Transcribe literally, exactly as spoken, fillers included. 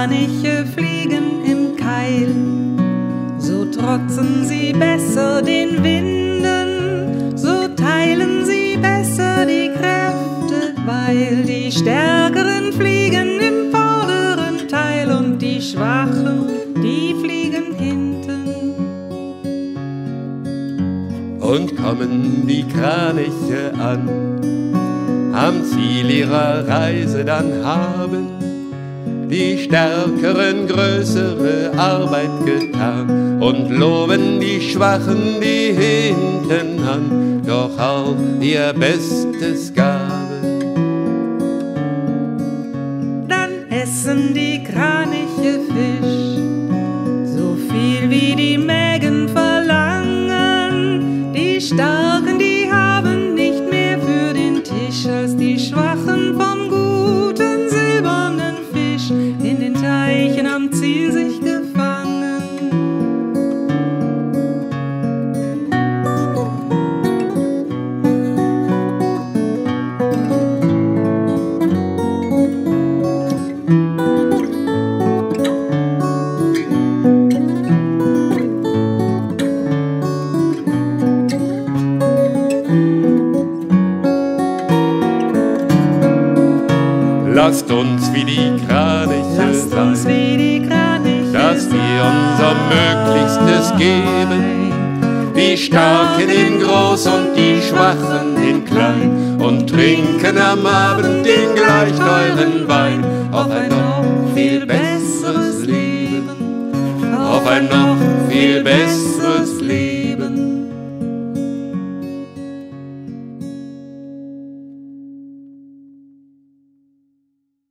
Kraniche fliegen im Keil, so trotzen sie besser den Winden, so teilen sie besser die Kräfte, weil die Stärkeren fliegen im vorderen Teil und die Schwachen, die fliegen hinten. Und kommen die Kraniche an, am Ziel ihrer Reise dann haben die Stärkeren größere Arbeit getan und loben die Schwachen, die hinten an, doch auch ihr Bestes gaben. Dann essen die Kraniche Fisch, so viel wie die Mägen verlangen. Die Starken, die haben nicht mehr für den Tisch als die Schwachen vom guten silbernen Fisch in den Teichen am Ziel sich gefangen. Lasst uns wie die Kraniche Lasst uns sein, wie die Kraniche dass wir unser Möglichstes geben, die Starken in groß und die Schwachen in klein, und trinken am Abend den gleich teuren Wein auf ein noch viel besseres Leben, auf ein noch viel besseres Leben.